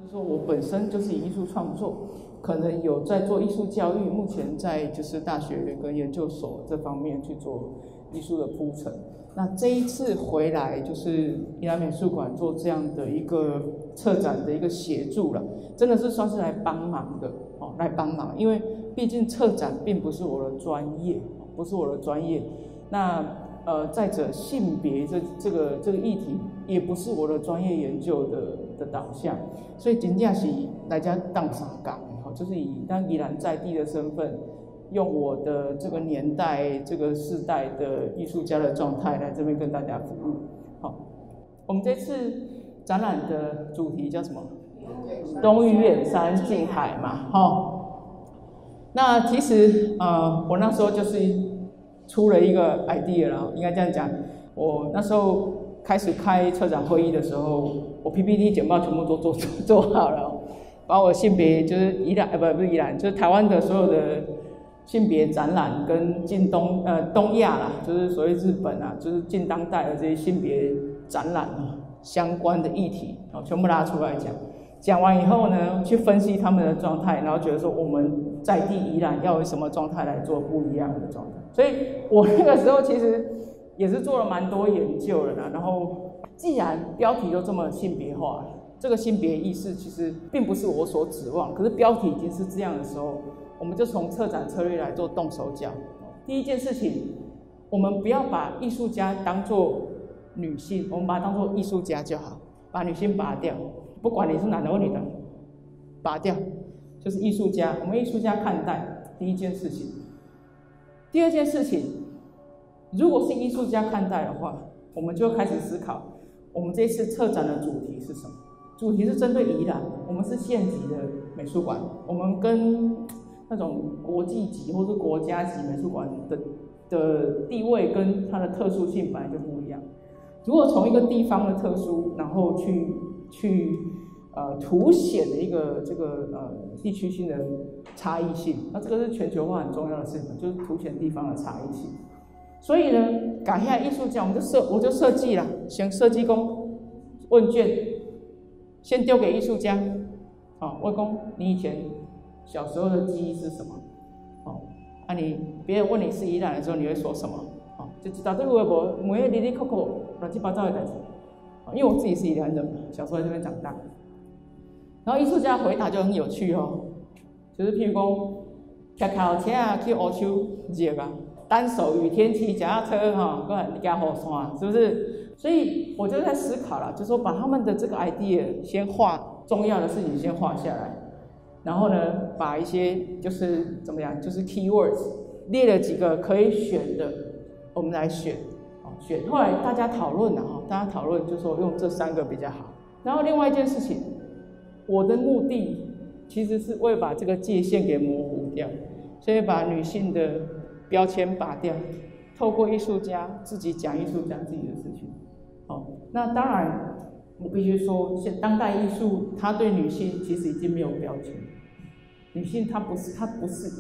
就是说我本身就是以艺术创作，可能有在做艺术教育，目前在就是大学跟研究所这方面去做艺术的铺陈。那这一次回来就是宜兰美术馆做这样的一个策展的一个协助了，真的是算是来帮忙的哦，来帮忙，因为毕竟策展并不是我的专业，不是我的专业。那再者性别这个议题也不是我的专业研究的导向，所以真正是大家当三港，就是以当宜兰在地的身份。用我的这个年代、这个世代的艺术家的状态来这边跟大家服务。好，我们这次展览的主题叫什么？东屿远山近海嘛，那其实我那时候就是出了一个 idea 啦，应该这样讲。我那时候开始开策展会议的时候，我 PPT 简报全部都做好了，把我性别就是宜兰不是宜兰，就是台湾的所有的。性别展览跟东亚啦，就是所谓日本啊，就是近当代的这些性别展览相关的议题，全部拉出来讲。讲完以后呢，去分析他们的状态，然后觉得说我们在地宜兰要有什么状态来做不一样的状态。所以我那个时候其实也是做了蛮多研究的啦。然后既然标题都这么性别化了，这个性别意识其实并不是我所指望，可是标题已经是这样的时候。我们就从策展策略来做动手脚。第一件事情，我们不要把艺术家当作女性，我们把它当作艺术家就好，把女性拔掉，不管你是男的或女的，拔掉，就是艺术家。我们艺术家看待第一件事情。第二件事情，如果是艺术家看待的话，我们就开始思考，我们这次策展的主题是什么？主题是针对宜兰，我们是县级的美术馆，我们跟那种国际级或是国家级美术馆的地位跟它的特殊性本来就不一样。如果从一个地方的特殊，然后去凸显的一个这个地区性的差异性，那这个是全球化很重要的事情，就是凸显地方的差异性。所以呢，改下艺术家，我就设计了，先设计工问卷，先丢给艺术家，问说你以前小时候的记忆是什么？你别人问你是宜兰的时候，你会说什么？就知道这个微博每日里里扣扣乱七八糟的代志。因为我自己是宜兰人嘛，小时候在这边长大。然后艺术家回答就很有趣就是譬如讲，骑脚车啊去乌丘热啊，单手雨天骑脚踏车过来加雨伞，是不是？所以我就在思考啦，就是说把他们的这个 idea 先画重要的事情先画下来。然后呢，把一些就是怎么样，就是 keywords 列了几个可以选的，我们来选。后来大家讨论就说用这3个比较好。然后另外一件事情，我的目的其实是为了把这个界限给模糊掉，所以把女性的标签拔掉，透过艺术家自己讲艺术家自己的事情。那当然我必须说，当代艺术它对女性其实已经没有标签。女性她不是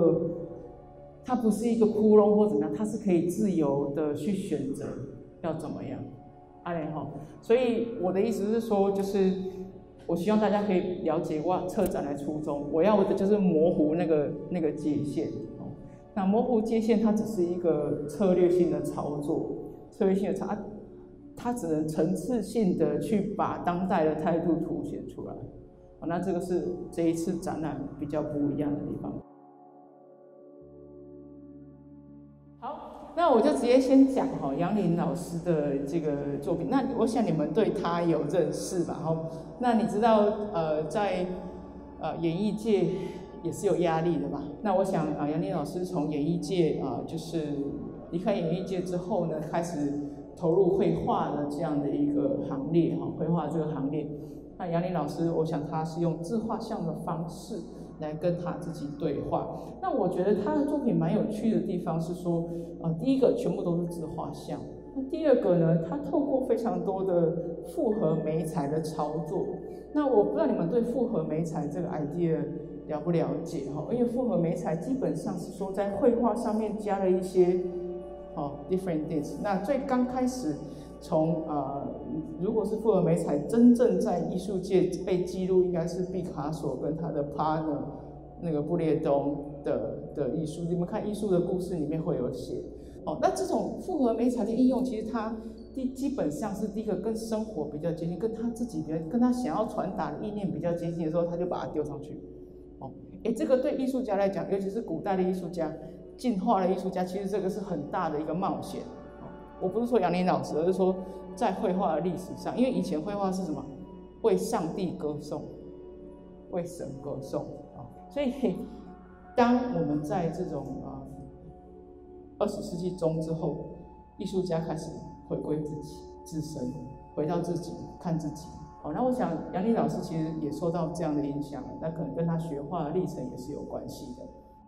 一个窟窿或怎么样，她是可以自由的去选择要怎么样，所以我的意思是说，就是我希望大家可以了解我策展的初衷，我要的就是模糊那个界限。那模糊界限它只是一个策略性的操作，它只能层次性的去把当代的态度凸显出来。那这个是这一次展览比较不一样的地方。好，那我就直接先讲杨林老师的这个作品。那我想你们对他有认识吧？那你知道在演艺界也是有压力的吧？那我想杨林老师从演艺界就是离开演艺界之后呢，开始投入绘画的这样的一个行列绘画这个行列。那杨林老师，我想他是用自画像的方式来跟他自己对话。那我觉得他的作品蛮有趣的地方是说，第一个全部都是自画像。那第二个呢，他透过非常多的复合媒材的操作。那我不知道你们对复合媒材这个 idea 了不了解因为复合媒材基本上是说在绘画上面加了一些different things。那最刚开始从如果是复合媒材真正在艺术界被记录，应该是毕卡索跟他的 partner 那个布列东的艺术。你们看《艺术的故事》里面会有写。那这种复合媒材的应用，其实它基本上是第一个跟生活比较接近，跟他自己跟他想要传达的意念比较接近的时候，他就把它丢上去。这个对艺术家来讲，尤其是古代的艺术家、进化的艺术家，其实这个是很大的一个冒险。我不是说杨林老师，而是说在绘画的历史上，因为以前绘画是什么？为上帝歌颂，为神歌颂。所以当我们在这种20世纪中之后，艺术家开始回归自身，回到自己，看自己。那我想杨林老师其实也受到这样的影响，那可能跟他学画的历程也是有关系的。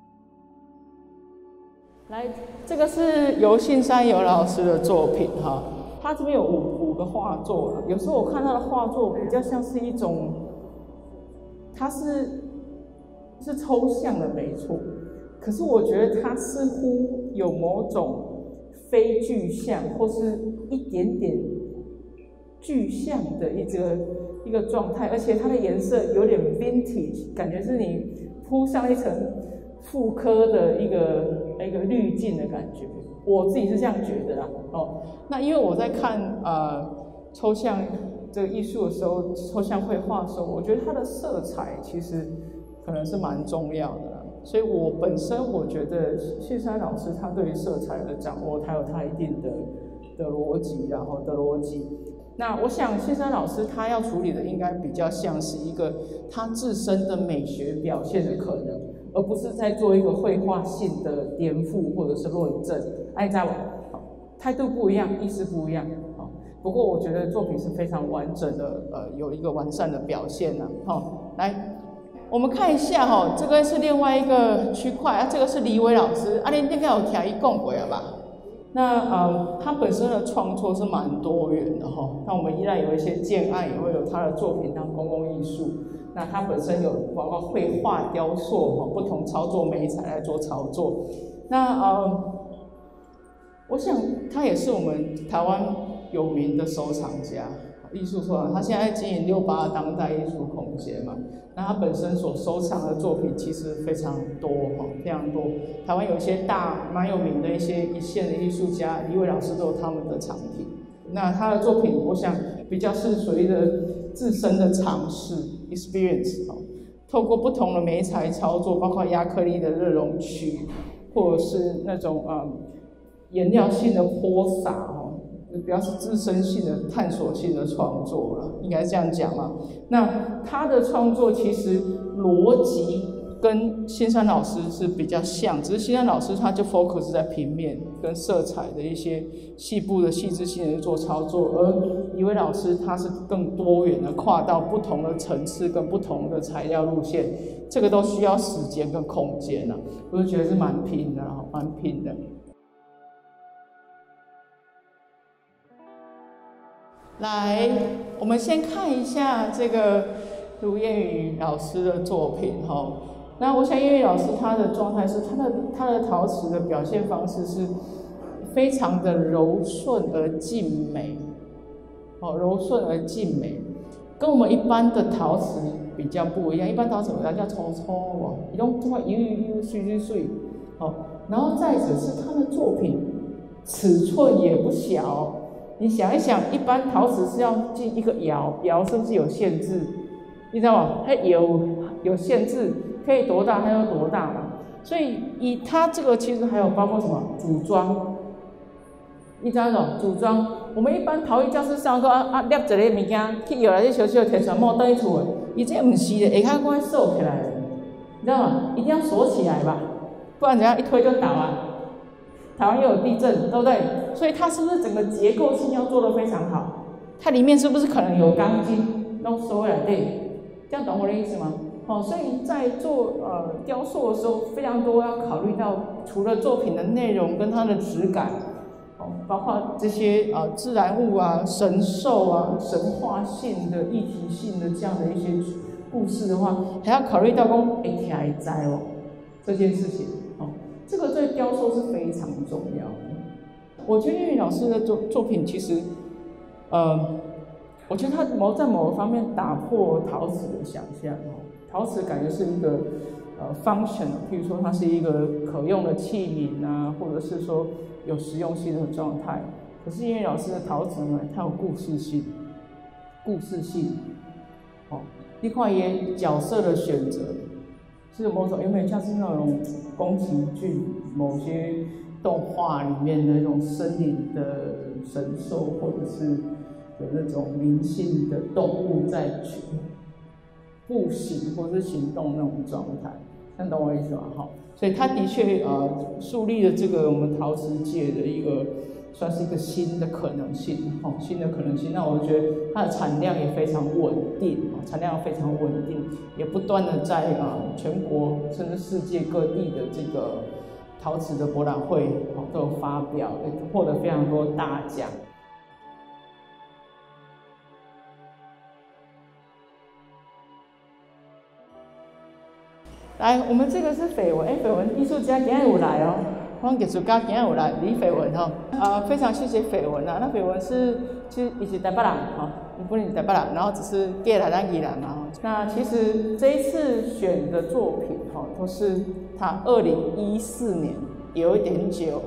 来，这个是由信山由老师的作品哈，他这边有五个画作了。有时候我看他的画作比较像是一种，它是抽象的没错，可是我觉得它似乎有某种非具象或是一点点具象的一个状态，而且它的颜色有点 vintage， 感觉是你铺上一层复刻的一个滤镜的感觉，我自己是这样觉得啦。那因为我在看抽象这个艺术的时候，抽象绘画的时候，我觉得它的色彩其实可能是蛮重要的啦。所以我本身我觉得信山老师他对于色彩的掌握，他有他一定的逻辑，然后的逻辑。那我想信山老师他要处理的应该比较像是一个他自身的美学表现的可能，而不是在做一个绘画性的颠覆或者是论证。你知道吗？态度不一样，意思不一样。不过我觉得作品是非常完整的，有一个完善的表现呢。来，我们看一下这个是另外一个区块这个是李伟老师你应该有听他讲过了吧？那他本身的创作是蛮多元的那我们依然有一些建案也会有他的作品当公共艺术。那他本身有包括绘画、雕塑不同操作媒材来做操作。那我想他也是我们台湾有名的收藏家，艺术收藏。他现在经营68当代艺术空间嘛，那他本身所收藏的作品其实非常多非常多。台湾有一些蛮有名的一线的艺术家，李伟老师都有他们的藏品。那他的作品，我想比较是属于的自身的尝试 experience， 透过不同的媒材操作，包括亚克力的热熔区，或者是那种颜料性的泼洒比较是自身性的探索性的创作了，应该这样讲嘛。那他的创作其实逻辑跟信山老师是比较像，只是信山老师他就 focus 在平面跟色彩的一些细部的细致性的做操作，而李伟老师他是更多元的，跨到不同的层次跟不同的材料路线，这个都需要时间跟空间啊，我就觉得是蛮拼的，蛮拼的。来，我们先看一下这个卢燕宇老师的作品那我想燕宇老师他的状态是他的陶瓷的表现方式是非常的柔顺而静美，柔顺而静美，跟我们一般的陶瓷比较不一样。一般陶瓷我们叫粗粗它都油水水然后再者是他的作品尺寸也不小。你想一想，一般陶瓷是要进一个窑是不是有限制？你知道吗？它有限制，可以多大它就多大嘛。所以以它这个其实还有包括什么组装，你知道吗？组装，我们一般陶艺教室上课捏一个物件，去摇来这小小摕全部倒去厝的，伊这不是的，下骹我锁起来的，你知道吗？一定要锁起来吧，不然人家一推就倒啊。台湾又有地震，对不对？所以它是不是整个结构性要做得非常好？它里面是不是可能有钢筋弄收回来？对，这样懂我的意思吗？所以在做雕塑的时候，非常多要考虑到，除了作品的内容跟它的质感，包括这些自然物神兽神话性的、议题性的这样的一些故事的话，还要考虑到会听会知这件事情。这个对雕塑是非常重要的。我觉得燕宇老师的作品其实， 我觉得它在某个方面打破陶瓷的想象哦。陶瓷感觉是一个function， 譬如说它是一个可用的器皿啊，或者是说有实用性的状态。可是英语老师的陶瓷呢，它有故事性，哦，你看伊的角色的选择，是某种有没有像是那种宫崎骏某些动画里面的那种森林的神兽，或者是有那种灵性的动物在步行或是行动那种状态，能懂我意思吗？哈，所以它的确树立了这个我们陶瓷界的一个算是一个新的可能性，新的可能性。那我觉得它的产量也非常稳定，也不断的在全国甚至世界各地的这个陶瓷的博览会都有发表，也获得非常多大奖。来，我们这个是绯闻，绯闻艺术家今天有来哦，我们艺术家今天有来，李绯闻非常谢谢绯闻啊。那绯闻其实伊是台北人伊本来是台北人，然后只是嫁来咱宜兰嘛那其实这一次选的作品都是他2014年，有一点久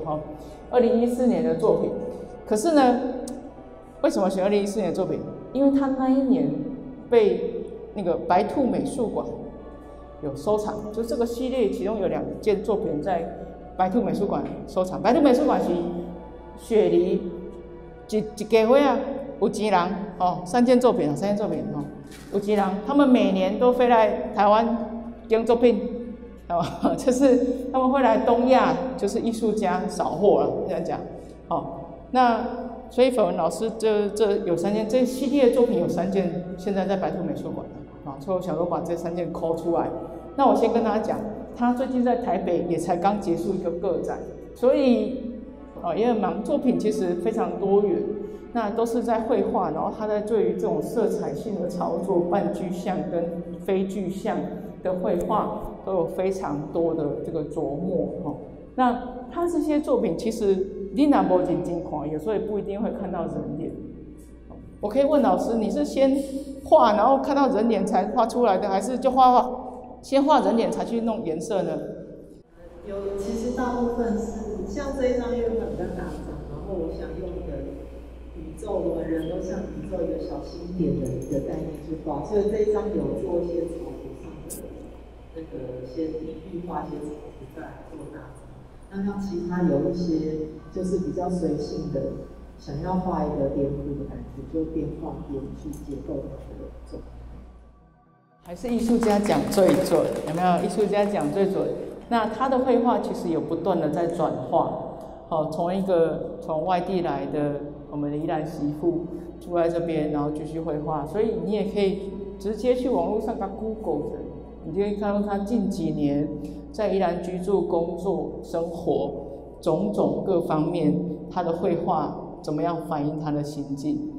2014年的作品。可是呢，为什么选2014年的作品？因为他那一年被那个白兔美术馆有收藏，就这个系列其中有2件作品在白兔美术馆收藏。白兔美术馆是雪梨一家伙有钱人3件作品有钱人，他们每年都飞来台湾订作品，就是他们会来东亚，就是艺术家扫货了，这样讲那所以绯闻老师这有3件，这系列的作品有3件，现在在白兔美术馆所以我想说把这3件抠出来。那我先跟大家讲，他最近在台北也才刚结束一个个展，所以也很忙，作品其实非常多元，那都是在绘画，然后他在对于这种色彩性的操作、半具象跟非具象的绘画都有非常多的这个琢磨那他这些作品其实你若无认真看，有时候也不一定会看到人脸。我可以问老师，你是先画，然后看到人脸才画出来的，还是就先画人脸才去弄颜色呢？ 其实大部分是像这一张，因为它比较大张，然后我想用一个宇宙，我们人都像宇宙一个小星点的一个概念去画，所以这一张有做一些草图上的那个先隐喻画一些草图，再来做大张。那像其他有一些就是比较随性的，想要画一个脸谱的感觉，就边画边去结构它的状态。 还是艺术家讲最准，有没有？艺术家讲最准。那他的绘画其实有不断的在转化，从外地来的我们的宜兰媳妇住在这边，然后继续绘画，所以你也可以直接去网络上给 Google 的，你就可以看到他近几年在宜兰居住、工作、生活种种各方面，他的绘画怎么样反映他的心境。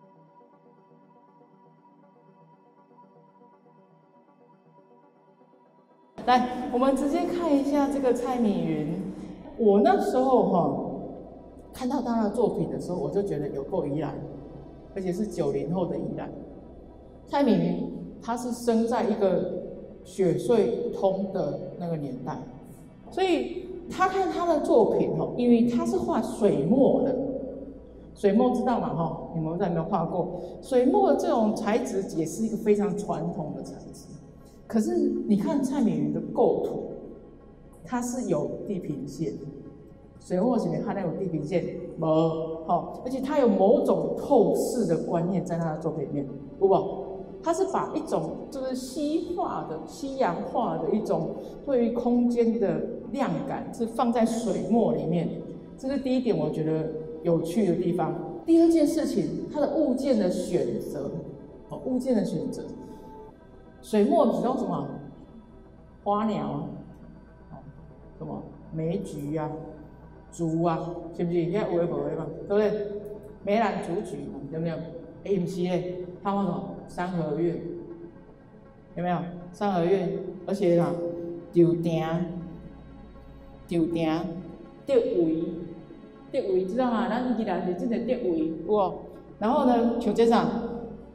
来，我们直接看一下这个蔡敏云。我那时候看到他的作品的时候，我就觉得有够宜兰，而且是90后的宜兰。蔡敏云他是生在一个雪隧通的那个年代，所以他看他的作品因为他是画水墨的，水墨知道吗？你们有没有画过？水墨的这种材质也是一个非常传统的材质。可是你看蔡敏云的构图，它是有地平线，水墨里面它有地平线，而且它有某种透视的观念在他的作品里面，有无？它是把一种就是西洋化的一种对于空间的量感是放在水墨里面，这是第一点我觉得有趣的地方。第二件事情，它的物件的选择，水墨只用什么？花鸟什么梅菊竹是不是？现在有的无的嘛，对不对？梅兰竹菊有没有？不是嘞，它画什么？三合院，有没有？三合院，而且吊亭、竹围，知道吗？咱宜兰是这个竹围，有无？然后呢，像这啥？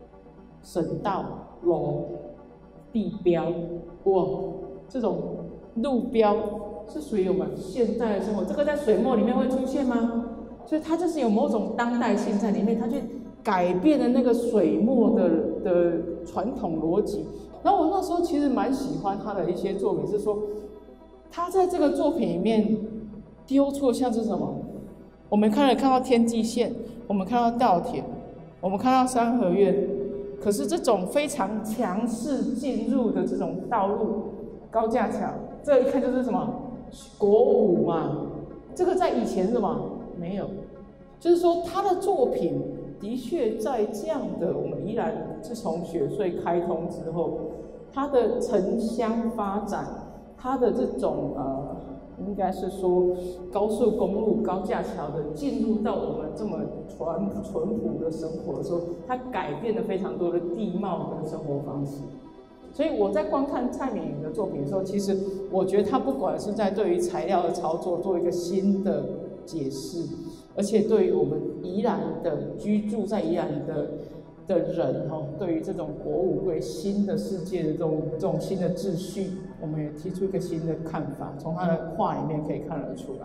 省道、楼、地标，哇，这种路标是属于我们现代的生活。这个在水墨里面会出现吗？所以它就是有某种当代性在里面，它去改变了那个水墨的传统逻辑。然后我那时候其实蛮喜欢他的一些作品，是说他在这个作品里面丢出的像是什么？我们看到天际线，我们看到稻田，我们看到三合院，可是这种非常强势进入的这种道路、高架桥，这一看就是什么国五嘛？这个在以前是什么？没有，就是说他的作品的确在这样的我们宜兰自从雪隧开通之后，它的城乡发展，它的这种应该是说高速公路、高架桥的进入到我们这么淳朴的生活的时候，它改变了非常多的地貌跟生活方式。所以我在观看蔡美云的作品的时候，其实我觉得他不管是在对于材料的操作做一个新的解释，而且对于我们宜兰的居住在宜兰的人对于这种国五对新的世界的这种新的秩序，我们也提出一个新的看法，从他的画里面可以看得出来。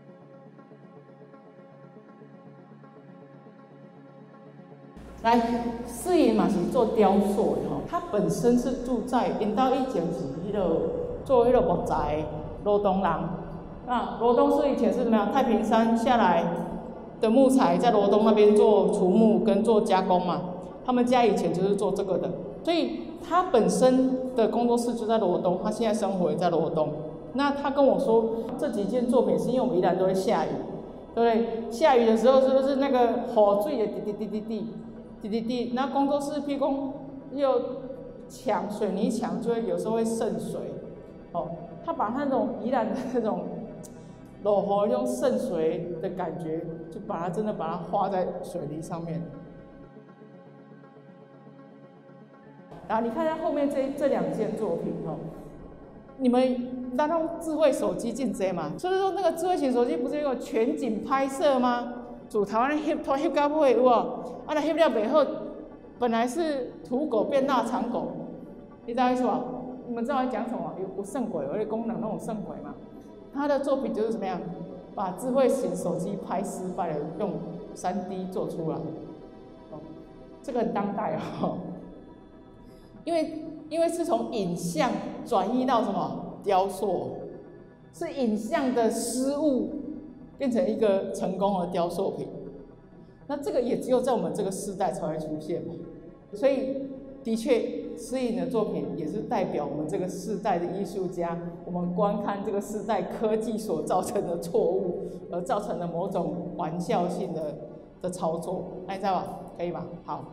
来，世隐嘛是做雕塑的他本身是住在因家以前是做木材罗东人。那罗东是以前是怎么样？太平山下来的木材在罗东那边做除木跟做加工嘛。他们家以前就是做这个的，所以他本身的工作室就在罗东，他现在生活也在罗东。那他跟我说，这几件作品是因为我们宜兰都会下雨，对不对？下雨的时候是不是那个雨水的滴，那工作室譬如说又墙水泥墙就会有时候会渗水，他把那种宜兰的那种落雨用渗水的感觉，就真的把它画在水泥上面。然后你看它后面这两件作品你们那种智慧手机进这嘛？所以说那个智慧型手机不是有全景拍摄吗？主台湾翕到尾有无？那翕了袂好，本来是土狗变腊肠狗，你知道意思吧？你们知道我在讲什么？有圣鬼，而且功能那种圣鬼嘛。他的作品就是怎么样，把智慧型手机拍失败了，用3D 做出来。这个很当代因为是从影像转移到什么雕塑，是影像的失误变成一个成功的雕塑品。那这个也只有在我们这个世代才会出现嘛。所以的确，诗颖的作品也是代表我们这个世代的艺术家，我们观看这个世代科技所造成的错误，而造成了某种玩笑性的操作，你知道吧？可以吗？好。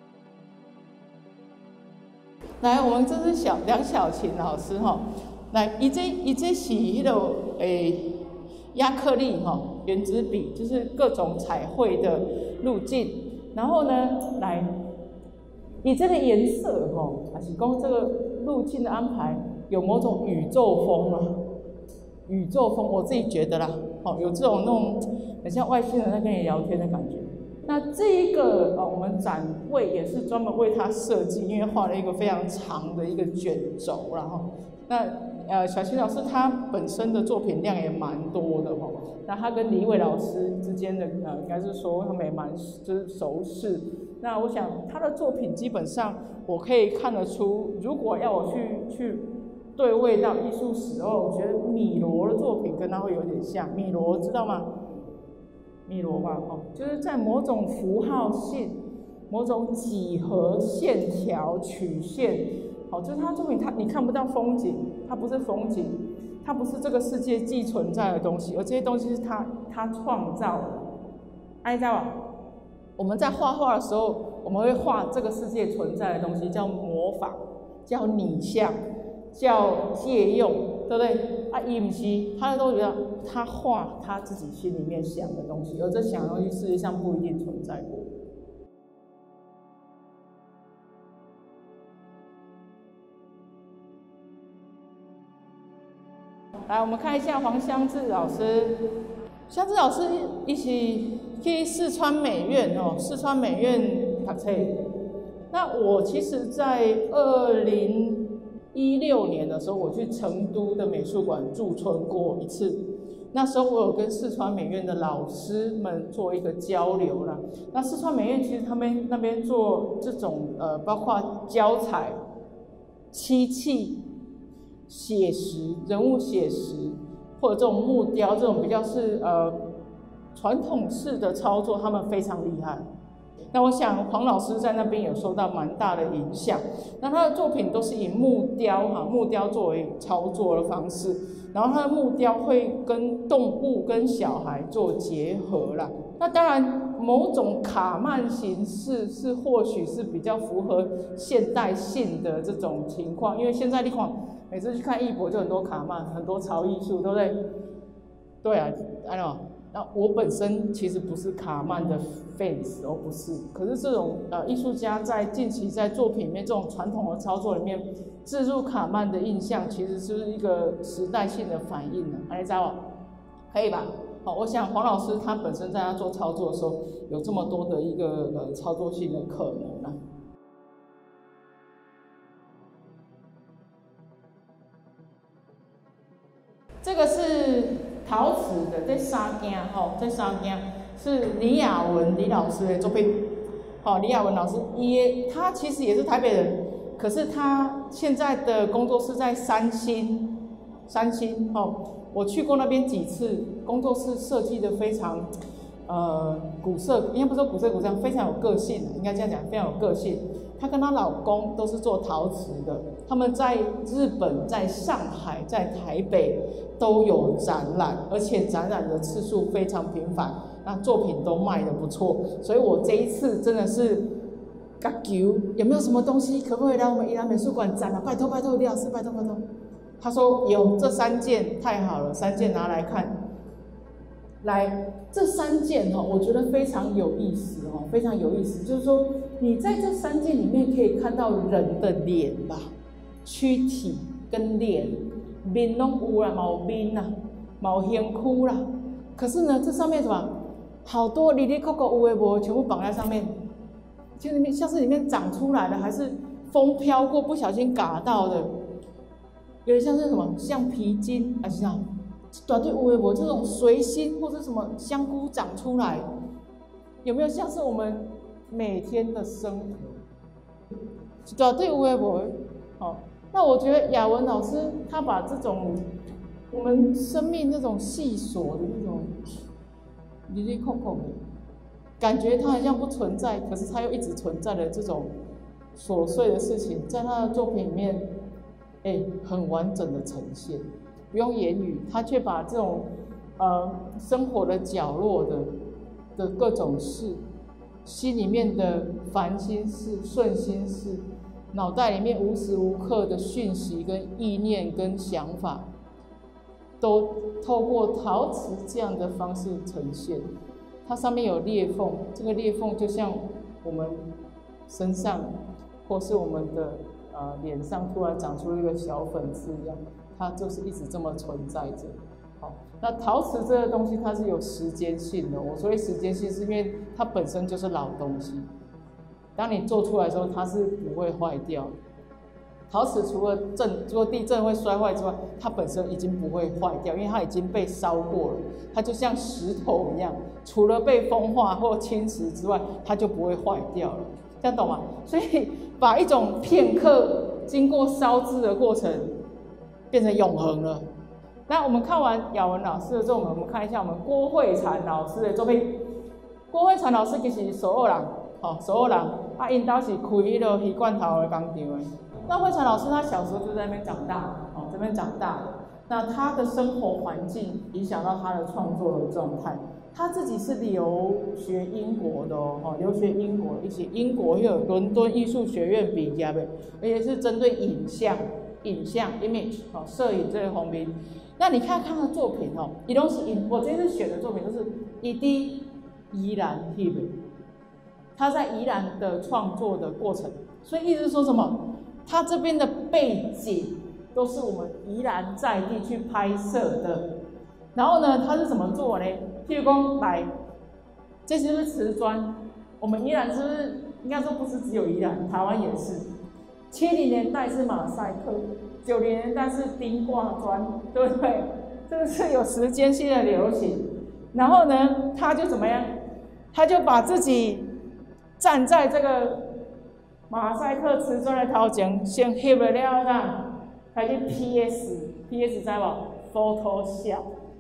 来，我们这是梁小琴老师来，伊这是迄个亚克力原子笔，就是各种彩绘的路径。然后呢，来，以这个颜色还是讲这个路径的安排有某种宇宙风吗？宇宙风，我自己觉得啦，有这种那种很像外星人在跟你聊天的感觉。那这一个我们展位也是专门为它设计，因为画了一个非常长的一个卷轴，然后那小琴老师他本身的作品量也蛮多的那他跟李伟老师之间的应该是说他们也蛮就是熟识。那我想他的作品基本上我可以看得出，如果要我去对位到艺术史我觉得米罗的作品跟他会有点像。米罗知道吗？米罗嘛，就是在某种符号性、某种几何线条曲线，就是他作品你看不到风景，它不是风景，它不是这个世界既存在的东西，而这些东西是他创造的。知道吧？我们在画画的时候，我们会画这个世界存在的东西，叫模仿，叫拟像，叫借用，对不对？伊不是，他都觉得他画他自己心里面想的东西，而这想的东西事实上不一定存在过。来，我们看一下黄香志老师。香志老师伊是去四川美院四川美院读册。 那我其实在2016年的时候，我去成都的美术馆驻村过一次。那时候我有跟四川美院的老师们做一个交流啦。那四川美院其实他们那边做这种包括胶彩、漆器、写实、人物写实，或者这种木雕这种比较是传统式的操作，他们非常厉害。那我想黄老师在那边有受到蛮大的影响。那他的作品都是以木雕作为操作的方式，然后他的木雕会跟动物跟小孩做结合啦。那当然，某种卡曼形式是或许是比较符合现代性的这种情况，因为现在你看每次去看艺博就很多卡曼，很多潮艺术，对不对？对啊，那我本身其实不是卡曼的 fans， 不是。可是这种艺术家在近期在作品里面这种传统的操作里面置入卡曼的印象，其实是一个时代性的反应呢。你知道吗？可以吧？好，我想黄老师他本身在他做操作的时候，有这么多的一个操作性的可能啊。这个是陶瓷的，这三件这三件是李雅文李老师的作品。李雅文老师他其实也是台北人，可是他现在的工作室在三星。我去过那边几次，工作室设计的非常古色，应该不是说古色古香，非常有个性，应该这样讲，非常有个性。她跟她老公都是做陶瓷的，他们在日本、在上海、在台北都有展览，而且展览的次数非常频繁，那作品都卖得不错。所以我这一次真的是甲求有没有什么东西可不可以来我们宜兰美术馆展啊？拜托李老师，拜托。他说有，这3件太好了，3件拿来看。来，这3件我觉得非常有意思非常有意思。就是说，你在这3件里面可以看到人的脸吧，躯体跟脸，面拢有啦，有面啦，有身躯啦。可是呢，这上面什么，好多里里扣扣有的无，全部绑在上面，就里面像是里面长出来的，还是风飘过不小心嘎到的，有点像是什么橡皮筋，还是这样。大堆有的无这种随心或者什么香菇长出来，有没有像是我们每天的生活？大堆有的无那我觉得雅文老师他把这种我们生命那种细琐的那种里里扣扣的感觉，它好像不存在，可是它又一直存在的这种琐碎的事情，在他的作品里面，很完整的呈现。不用言语，他却把这种生活的角落的各种事，心里面的烦心事、顺心事，脑袋里面无时无刻的讯息跟意念跟想法，都透过陶瓷这样的方式呈现。它上面有裂缝，这个裂缝就像我们身上或是我们的脸上突然长出一个小粉刺一样。它就是一直这么存在着。好，那陶瓷这个东西它是有时间性的。我所谓时间性，是因为它本身就是老东西。当你做出来的时候，它是不会坏掉的。陶瓷除了地震会摔坏之外，它本身已经不会坏掉，因为它已经被烧过了。它就像石头一样，除了被风化或侵蚀之外，它就不会坏掉了。这样懂吗？所以把一种片刻经过烧制的过程，变成永恒了。那我们看完雅文老师的作品，我们看一下我们郭慧婵老师的作品。郭慧婵老师其实是首尔人，首尔人啊，因家是开迄个鱼罐头的工厂的。那慧婵老师她小时候就在那边长大，这边长大的。那她的生活环境影响到她的创作的状态。她自己是留学英国的留学英国，一起英国又有伦敦艺术学院毕业的，而且是针对影像 image 摄影这个方面。那你看他的作品伊都是我这次选的作品都是伊伫宜兰翕的，他在宜兰的创作的过程，所以意思是说什么？他这边的背景都是我们宜兰在地去拍摄的。然后呢，他是怎么做呢？譬如说，来，这就是瓷砖，我们宜兰是不是应该说不是只有宜兰，台湾也是。70年代是马赛克，90年代是钉挂砖，对不对？这个是有时间性的流行。然后呢，他就怎么样？他就把自己站在这个马赛克瓷砖的头前，先翕了了啦，开始 PS 知无 ？Photoshop，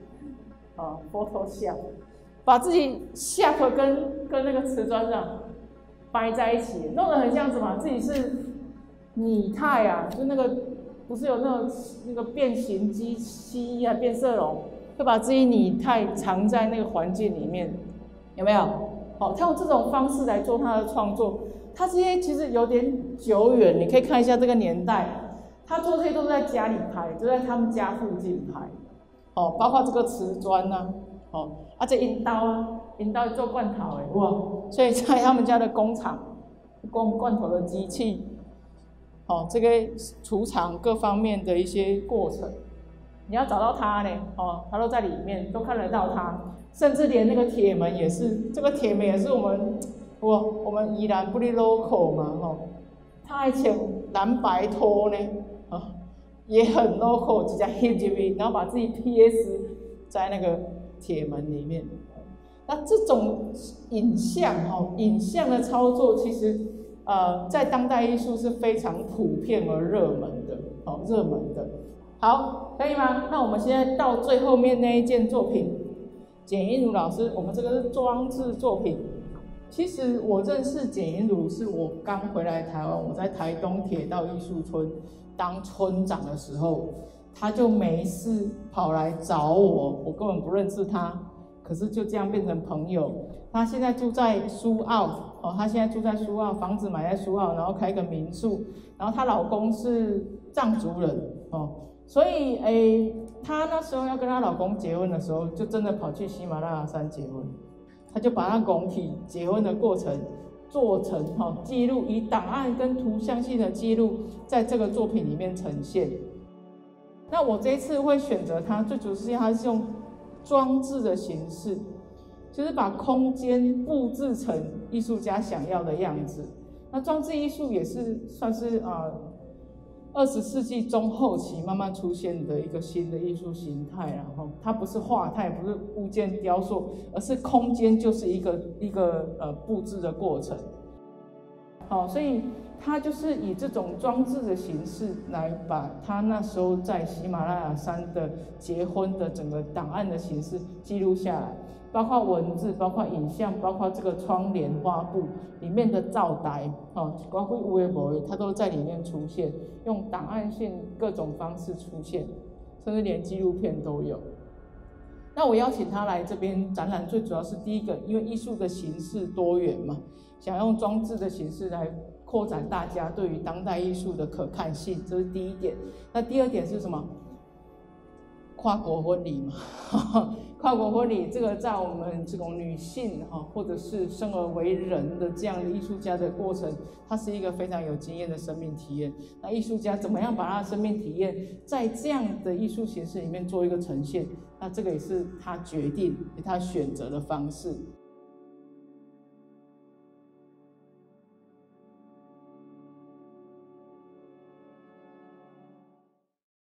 Photoshop， 把自己下头跟那个瓷砖上掰在一起，弄得很像什么？自己是拟态啊，就那个不是有那个变形机啊，变色龙，会把自己拟态藏在那个环境里面，有没有？好，他用这种方式来做他的创作。他这些其实有点久远，你可以看一下这个年代，他做这些都是在家里拍，就在他们家附近拍。哦，包括这个瓷砖啊，哦，这引刀做罐头的，哇！所以在他们家的工厂，罐头的机器。哦，这个储藏各方面的一些过程，你要找到它呢，哦，它都在里面，都看得到它，甚至连那个铁门也是，这个铁门也是我们宜兰不哩 local 嘛，哦，它还穿蓝白拖呢，哦，也很 local， 直接贴进去，然后把自己 PS 在那个铁门里面。那这种影像的操作，其实。在当代艺术是非常普遍而热门的，热门的。好，可以吗？那我们现在到最后面那一件作品，简英如老师，我们这个是装置作品。其实我认识简英如是我刚回来台湾，我在台东铁道艺术村当村长的时候，他就没事跑来找我，我根本不认识他，可是就这样变成朋友。他现在住在苏澳。她现在住在苏澳，房子买在苏澳，然后开个民宿，然后她老公是藏族人，所以她那时候要跟她老公结婚的时候，就真的跑去喜马拉雅山结婚，她就把她公体结婚的过程做成记录，以档案跟图像性的记录，在这个作品里面呈现。那我这一次会选择它，最主要是它是用装置的形式。就是把空间布置成艺术家想要的样子。那装置艺术也是算是20世纪中后期慢慢出现的一个新的艺术形态，然后它不是画，它也不是物件雕塑，而是空间就是一个布置的过程。好，所以他就是以这种装置的形式来把他那时候在喜马拉雅山的结婚的整个档案的形式记录下来。包括文字，包括影像，包括这个窗帘花布里面的灶台，包括有的没的，它都在里面出现，用档案性各种方式出现，甚至连纪录片都有。那我邀请他来这边展览，最主要是第一个，因为艺术的形式多元嘛，想用装置的形式来扩展大家对于当代艺术的可看性，这是第一点。那第二点是什么？跨国婚礼嘛，跨国婚礼这个在我们这种女性或者是生而为人的这样的艺术家的过程，它是一个非常有经验的生命体验。那艺术家怎么样把他的生命体验在这样的艺术形式里面做一个呈现？那这个也是他决定、他选择的方式。